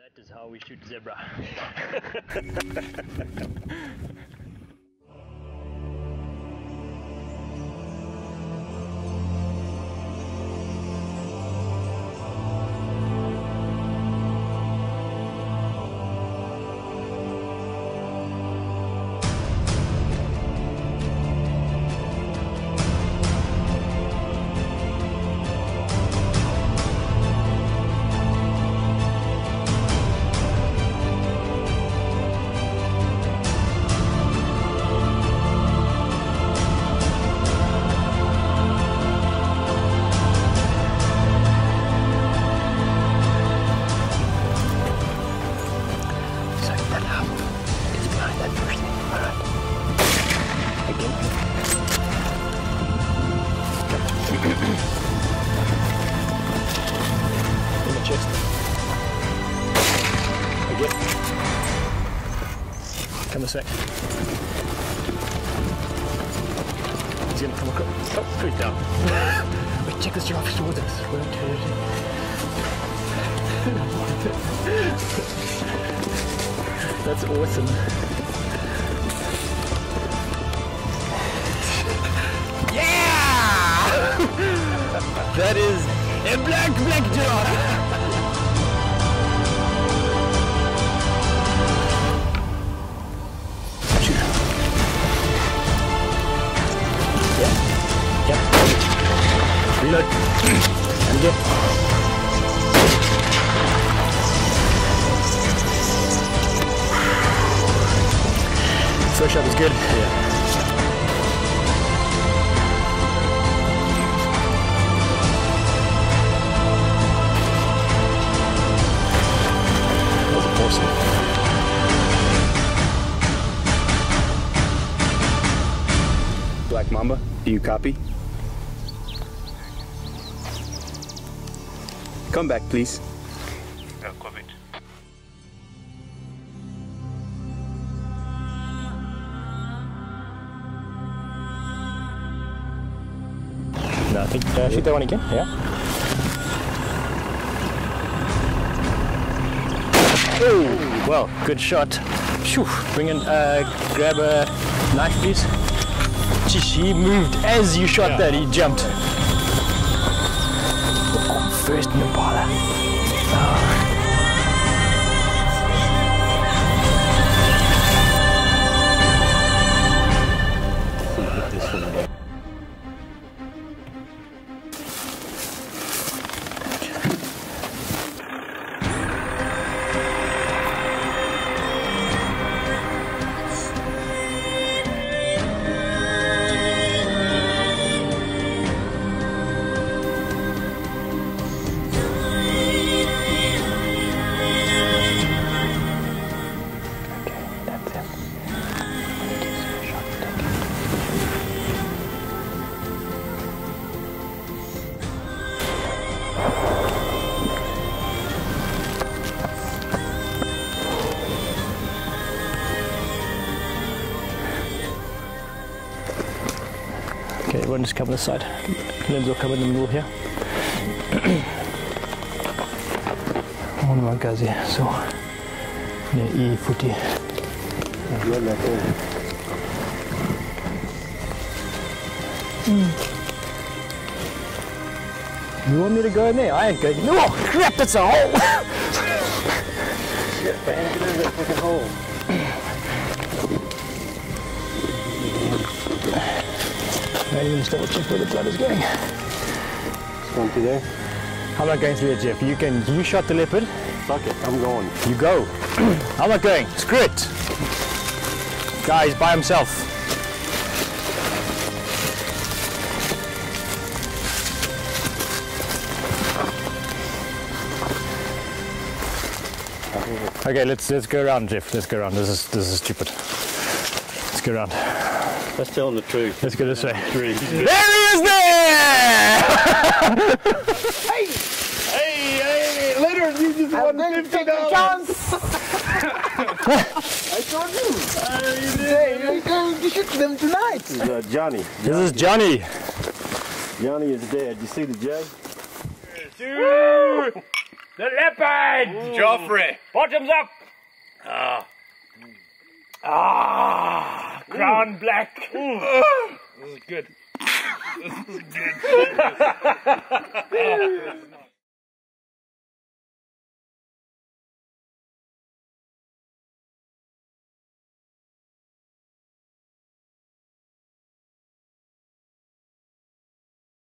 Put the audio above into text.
That is how we shoot zebra. In the chest. Again. Come this way. He's gonna come across. Oh, he's down. Wait, check this giraffe towards us. That's awesome. That is a black giraffe. Shoot. Yeah. Reload. And get. First shot was good. Yeah. Black Mamba, do you copy? Come back, please. No, COVID. No, I think shoot that one again. Yeah. Oh, well, good shot. Phew. Bring in, grab a knife, please. Jeez, he moved as you shot that. He jumped. Oh, first Impala. Oh. Okay, everyone just cover this side. Limbs will cover in the middle here. One of my guys here, so near E40. You want me to go in there? I ain't going. No, crap, that's a hole! Shit, man, get in that fucking hole. Now you just double check where the blood is going. It's going through there. I'm not going through there, Jeff. You shot the leopard. Fuck it, I'm going. You go. I'm not going. Screw it. Guy, he's by himself. Okay, let's go around, Jeff. Let's go around. This is stupid. Let's go around. That's telling the truth. Let's go this way. There There he is there! Hey, Leonard, you just won $50. I told you. You're going to shoot them tonight. This is Johnny. This is Johnny. Johnny is dead. You see the J? The leopard! Joffrey. Bottoms up! Crown black. This is good. This is good.